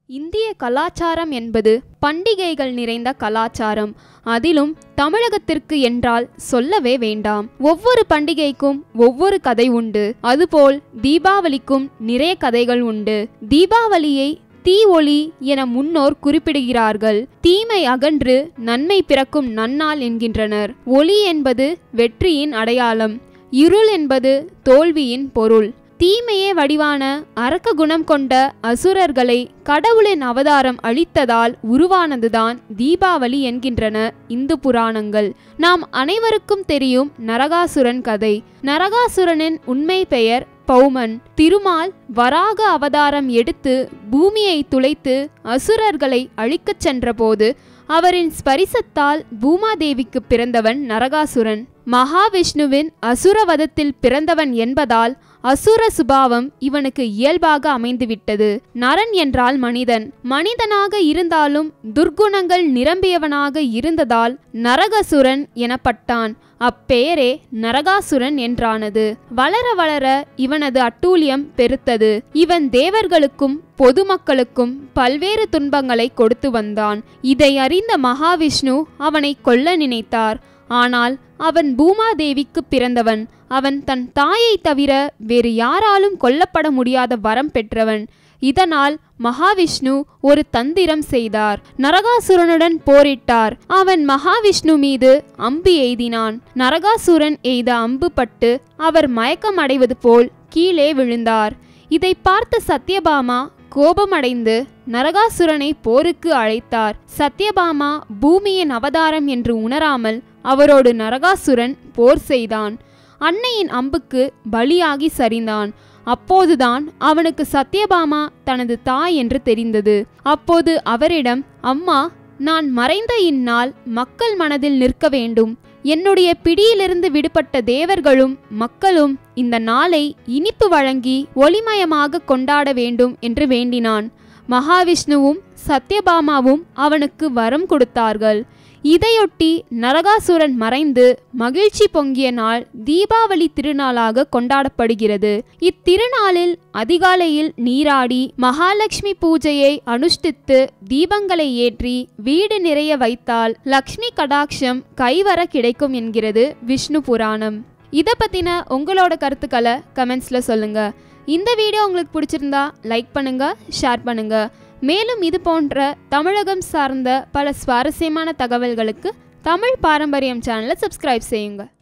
இந்திய கலாச்சாரம் என்பது பண்டிகைகள் நிறைந்த கலாச்சாரம். அதிலும் தமிழகத்திற்கு என்றால் சொல்லவே வேண்டாம். ஒவ்வொரு பண்டிகைக்கும் ஒவ்வொரு கதை உண்டு. அதுபோல் தீபாவளிக்கும் நிறைய கதைகள் உண்டு. தீபாவளியை தீ ஒளி என முன்னோர் குறிப்பிடுகிறார்கள். தீமை அகன்று நன்மை பிறக்கும் நன்னாள் என்கின்றனர். ஒளி என்பது வெற்றியின் அடையாளம், இருள் என்பது தோல்வியின் பொருள். தீமையே வடிவான அரக்க குணம் கொண்ட அசுரர்களை கடவுளின் அவதாரம் அளித்ததால் உருவானதுதான் தீபாவளி என்கின்றன இந்து புராணங்கள். நாம் அனைவருக்கும் தெரியும் நரகாசுரன் கதை. நரகாசுரனின் உண்மை பெயர் பௌமன். திருமால் வராக அவதாரம் எடுத்து பூமியை துளைத்து அசுரர்களை அழிக்கச் சென்றபோது அவரின் ஸ்பரிசத்தால் பூமாதேவிக்கு பிறந்தவன் நரகாசுரன். மகாவிஷ்ணுவின் அசுரவதத்தில் பிறந்தவன் என்பதால் அசுர சுபாவம் இவனுக்கு இயல்பாக அமைந்துவிட்டது. நரன் என்றால் மனிதன். மனிதனாக இருந்தாலும் துர்க்குணங்கள் நிரம்பியவனாக இருந்ததால் நரகாசுரன் எனப்பட்டான். அப்பெயரே நரகாசுரன் என்றானது. வளர வளர இவனது அட்டூழியம் பெருத்தது. இவன் தேவர்களுக்கும் பொதுமக்களுக்கும் பல்வேறு துன்பங்களை கொடுத்து வந்தான். இதை அறிந்த மகாவிஷ்ணு அவனை கொல்ல நினைத்தார். ஆனால் அவன் பூமாதேவிக்கு பிறந்தவன். அவன் தன் தாயை தவிர வேறு யாராலும் கொல்லப்பட முடியாத வரம் பெற்றவன். இதனால் மகாவிஷ்ணு ஒரு தந்திரம் செய்தார். நரகாசுரனுடன் போரிட்டார். அவன் மகாவிஷ்ணு மீது அம்பு எய்தினான். நரகாசுரன் எய்த அம்பு பட்டு அவர் மயக்கம் அடைவது போல் கீழே விழுந்தார். இதை பார்த்த சத்யபாமா கோபமடைந்து நரகாசுரனை போருக்கு அழைத்தார். சத்யபாமா பூமியின் அவதாரம் என்று உணராமல் அவரோடு நரகாசுரன் போர் செய்தான். அன்னையின் அம்புக்கு பலியாகி சரிந்தான். அப்போதுதான் அவனுக்கு சத்யபாமா தனது தாய் என்று தெரிந்தது. அப்போது அவரிடம், அம்மா, நான் மறைந்த இந்நாள் மக்கள் மனதில் நிற்க வேண்டும். என்னுடைய பிடியிலிருந்து விடுபட்ட தேவர்களும் மக்களும் இந்த நாளை இனிப்பு வழங்கி ஒளிமயமாக கொண்டாட வேண்டும் என்று வேண்டினான். மகாவிஷ்ணுவும் சத்யபாமாவும் அவனுக்கு வரம் கொடுத்தார்கள். இதையொட்டி நரகாசுரன் மறைந்து மகிழ்ச்சி பொங்கிய நாள் தீபாவளி திருநாளாக கொண்டாடப்படுகிறது. இத்திருநாளில் அதிகாலையில் நீராடி மகாலட்சுமி பூஜையை அனுஷ்டித்து தீபங்களை ஏற்றி வீடு நிறைய வைத்தால் லக்ஷ்மி கடாட்சம் கைவர கிடைக்கும் என்கிறது விஷ்ணு புராணம். இதை பற்றின உங்களோட கருத்துக்களை கமெண்ட்ஸில் சொல்லுங்க. இந்த வீடியோ உங்களுக்கு பிடிச்சிருந்தா லைக் பண்ணுங்க, ஷேர் பண்ணுங்க. மேலும் இது போன்ற தமிழகம் சார்ந்த பல சுவாரஸ்யமான தகவல்களுக்கு தமிழ் பாரம்பரியம் சேனலை சப்ஸ்கிரைப் செய்யுங்க.